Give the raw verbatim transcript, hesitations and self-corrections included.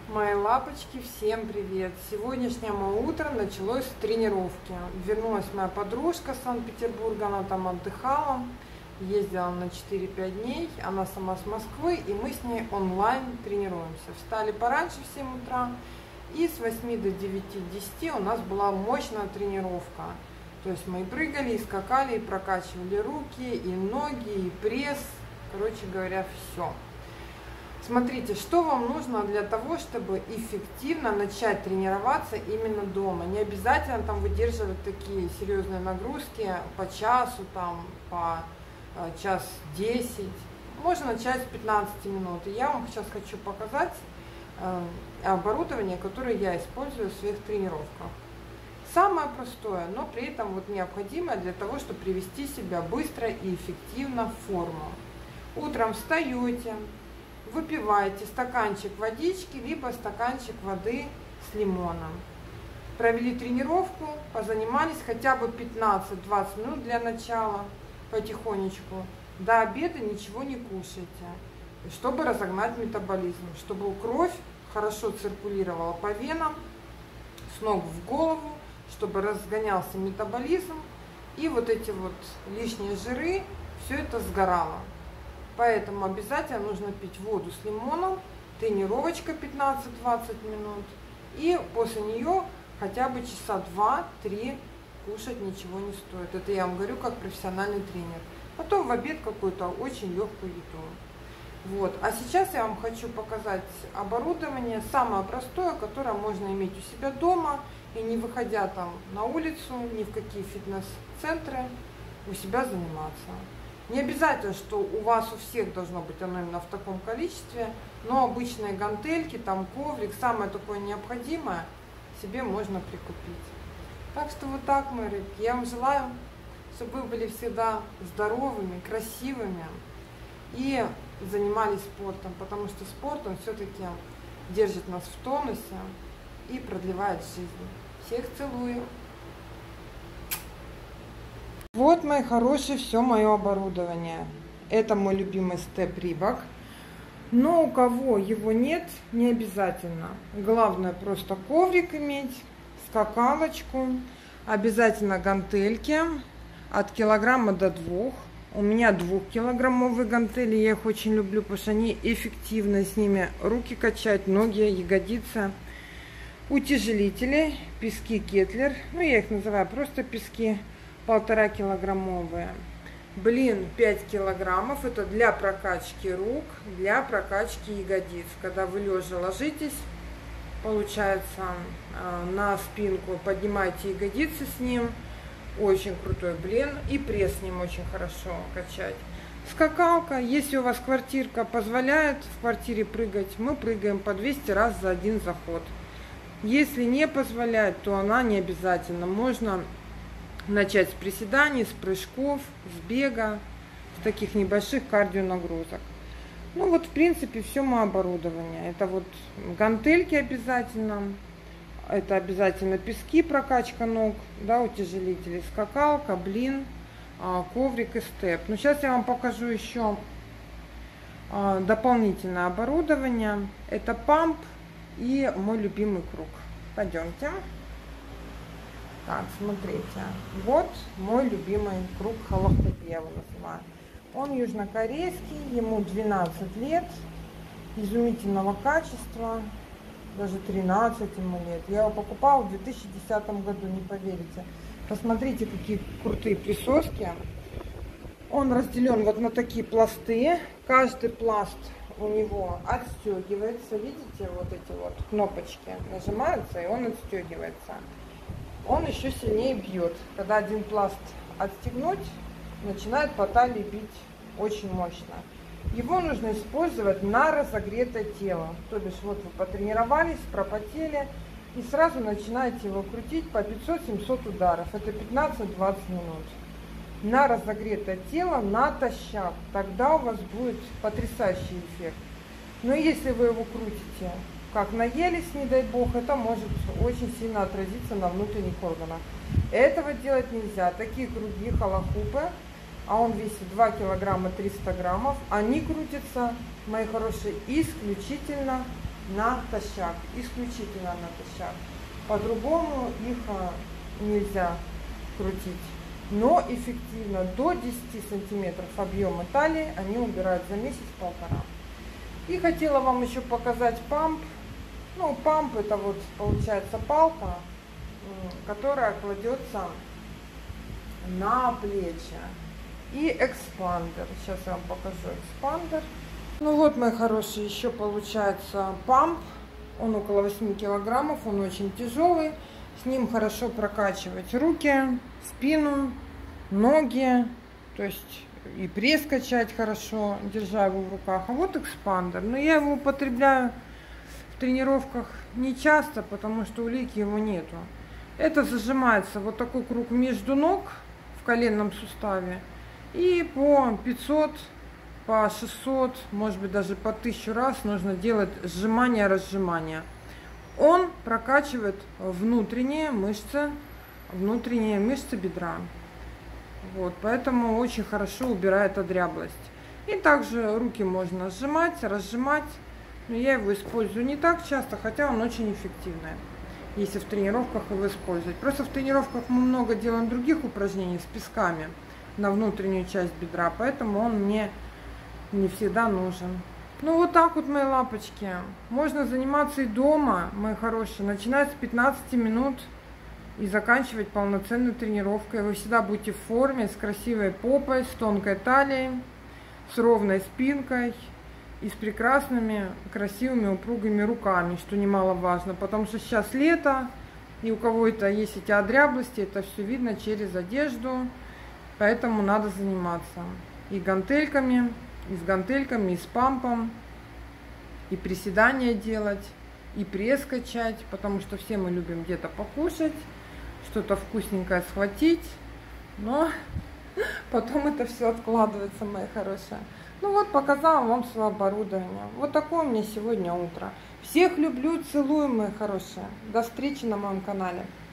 Мои лапочки, всем привет! Сегодняшнее мое утро началось с тренировки. Вернулась моя подружка с Санкт-Петербурга, она там отдыхала, ездила на четыре-пять дней, она сама с Москвы, и мы с ней онлайн тренируемся. Встали пораньше в семь утра, и с восьми до девяти-десяти у нас была мощная тренировка. То есть мы и прыгали, и скакали, и прокачивали руки, и ноги, и пресс, короче говоря, все. Смотрите, что вам нужно для того, чтобы эффективно начать тренироваться именно дома. Не обязательно там выдерживать такие серьезные нагрузки по часу, там, по э, час десять. Можно начать с пятнадцати минут. И я вам сейчас хочу показать э, оборудование, которое я использую в своих тренировках. Самое простое, но при этом вот необходимое для того, чтобы привести себя быстро и эффективно в форму. Утром встаете. Выпиваете стаканчик водички, либо стаканчик воды с лимоном. Провели тренировку, позанимались хотя бы пятнадцать-двадцать минут для начала, потихонечку. До обеда ничего не кушайте, чтобы разогнать метаболизм, чтобы кровь хорошо циркулировала по венам, с ног в голову, чтобы разгонялся метаболизм, и вот эти вот лишние жиры, все это сгорало. Поэтому обязательно нужно пить воду с лимоном, тренировочка пятнадцать-двадцать минут, и после нее хотя бы часа два-три кушать ничего не стоит. Это я вам говорю как профессиональный тренер. Потом в обед какую-то очень легкую еду. Вот. А сейчас я вам хочу показать оборудование, самое простое, которое можно иметь у себя дома, и не выходя там на улицу, ни в какие фитнес-центры, у себя заниматься. Не обязательно, что у вас у всех должно быть оно именно в таком количестве, но обычные гантельки, там коврик, самое такое необходимое себе можно прикупить. Так что вот так, мои рыбки. Я вам желаю, чтобы вы были всегда здоровыми, красивыми и занимались спортом, потому что спорт, он все-таки держит нас в тонусе и продлевает жизнь. Всех целую! Вот, мои хорошие, все мое оборудование. Это мой любимый степ Reebok. Но у кого его нет, не обязательно. Главное просто коврик иметь, скакалочку, обязательно гантельки от килограмма до двух. У меня двухкилограммовые гантели, я их очень люблю, потому что они эффективны, с ними руки качать, ноги, ягодицы. Утяжелители, пески Кетлер, ну я их называю просто пески. Полтора килограммовые. Блин, пять килограммов. Это для прокачки рук, для прокачки ягодиц. Когда вы лежа ложитесь, получается, на спинку, поднимаете ягодицы с ним. Очень крутой блин. И пресс с ним очень хорошо качать. Скакалка. Если у вас квартирка позволяет в квартире прыгать, мы прыгаем по двести раз за один заход. Если не позволяет, то она не обязательно. Можно начать с приседаний, с прыжков, с бега, с таких небольших кардионагрузок. Ну вот, в принципе, все мое оборудование. Это вот гантельки обязательно, это обязательно пески, прокачка ног, да, утяжелители, скакалка, блин, коврик и степ. Но сейчас я вам покажу еще дополнительное оборудование. Это памп и мой любимый круг. Пойдемте. Так, смотрите, вот мой любимый круг халахуп, я его называю. Он южнокорейский, ему двенадцать лет, изумительного качества, даже тринадцать ему лет. Я его покупала в две тысячи десятом году, не поверите. Посмотрите, какие крутые присоски. Он разделен вот на такие пласты. Каждый пласт у него отстегивается, видите, вот эти вот кнопочки нажимаются, и он отстегивается. Он еще сильнее бьет. Когда один пласт отстегнуть, начинает по талии бить очень мощно. Его нужно использовать на разогретое тело. То бишь, вот вы потренировались, пропотели, и сразу начинаете его крутить по пятьсот-семьсот ударов. Это пятнадцать-двадцать минут. На разогретое тело, натощак. Тогда у вас будет потрясающий эффект. Но если вы его крутите как наелись, не дай бог, это может очень сильно отразиться на внутренних органах. Этого делать нельзя. Такие круги халахупы, а он весит два килограмма триста граммов, они крутятся, мои хорошие, исключительно натощак, исключительно натощак. По-другому их нельзя крутить. Но эффективно до десяти сантиметров объема талии они убирают за месяц-полтора. И хотела вам еще показать памп. Ну, памп это вот получается палка, которая кладется на плечи. И экспандер. Сейчас я вам покажу экспандер. Ну вот, мои хорошие, еще получается памп. Он около восьми килограммов, он очень тяжелый. С ним хорошо прокачивать руки, спину, ноги. То есть и пресс качать хорошо, держа его в руках. А вот экспандер. Но я его употребляю в тренировках не часто, потому что у Лики его нету. Это зажимается вот такой круг между ног в коленном суставе. И по пятьсот, по шестьсот, может быть даже по тысячу раз нужно делать сжимание-разжимание. Он прокачивает внутренние мышцы, внутренние мышцы бедра. Вот, поэтому очень хорошо убирает одряблость. И также руки можно сжимать, разжимать. Но я его использую не так часто, хотя он очень эффективный, если в тренировках его использовать. Просто в тренировках мы много делаем других упражнений с песками на внутреннюю часть бедра, поэтому он мне не всегда нужен. Ну вот так вот, мои лапочки. Можно заниматься и дома, мои хорошие, начиная с пятнадцати минут и заканчивать полноценной тренировкой. Вы всегда будете в форме, с красивой попой, с тонкой талией, с ровной спинкой и с прекрасными, красивыми, упругими руками, что немаловажно, потому что сейчас лето, и у кого-то есть эти одряблости, это все видно через одежду. Поэтому надо заниматься и гантельками, и с гантельками, и с пампом, и приседания делать, и пресс качать, потому что все мы любим где-то покушать, что-то вкусненькое схватить, но потом это все откладывается, мои хорошие. Ну вот, показала вам свое оборудование. Вот такое у меня сегодня утро. Всех люблю, целую, мои хорошие. До встречи на моем канале.